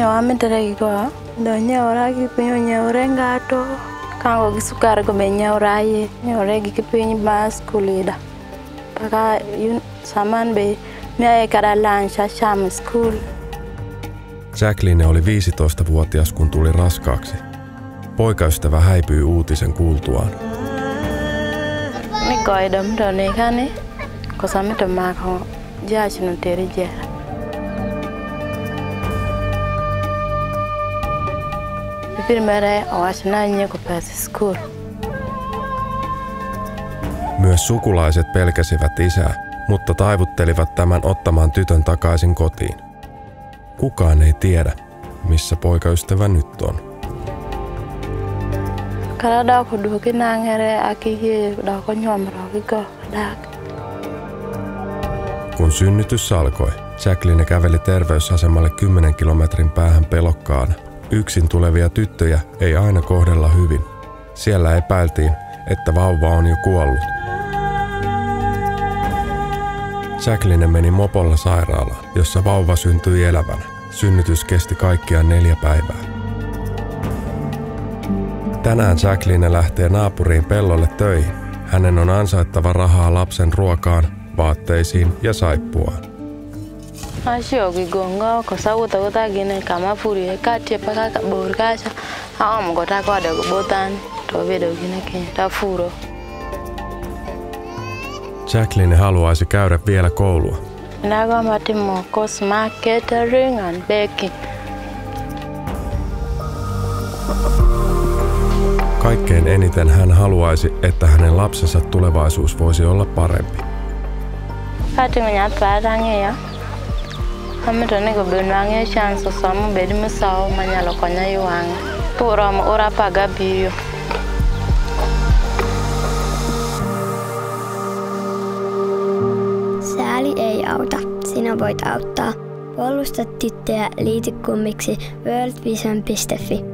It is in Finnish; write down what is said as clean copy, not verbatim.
ame teregi ko do nyora gi pinyo nyore ngato kango gi sukar ko be nyora ye nyore gi pinyo ba skulida paka yun saman be me kada lansha sham school. Jacqueline oli 15-vuotias, kun tuli raskaaksi. Poikaystävä häipyi uutisen kuultuaan. Ni koidam do ne kane ko samito ma ko jaachinu teri jera. Primere awasnanye ko pääsi school. Myös sukulaiset pelkäsivät isää, mutta taivuttelivat tämän ottamaan tytön takaisin kotiin. Kukaan ei tiedä, missä poikaystävä nyt on. Kun synnytys alkoi, Jacqueline käveli terveysasemalle 10 kilometrin päähän pelokkaana. Yksin tulevia tyttöjä ei aina kohdella hyvin. Siellä epäiltiin, että vauva on jo kuollut. Jacqueline meni mopolla sairaalaan, jossa vauva syntyi elävänä. Synnytys kesti kaikkiaan 4 päivää. Tänään Jacqueline lähtee naapuriin pellolle töihin. Hänen on ansaittava rahaa lapsen ruokaan, vaatteisiin ja saippuaan. Asioki gonga ko sawuta uta gine kama furi katie paka borkasha haam gota ko de botan to vedo gine ke ta furo. Jacqueline haluaisi käydä vielä koulua. Minä gammatin mokos catering and baking. Kaikkein eniten hän haluaisi, että hänen lapsensa tulevaisuus voisi olla parempi. Fatimanya parange ya. Hamitone go benwange chance samu bedi sao manyalo konya yuang. Pura ora paga biyo. Sääli ei auta. Sinä voit auttaa. Puolusta tyttöjä, liity kummiksi worldvision.fi.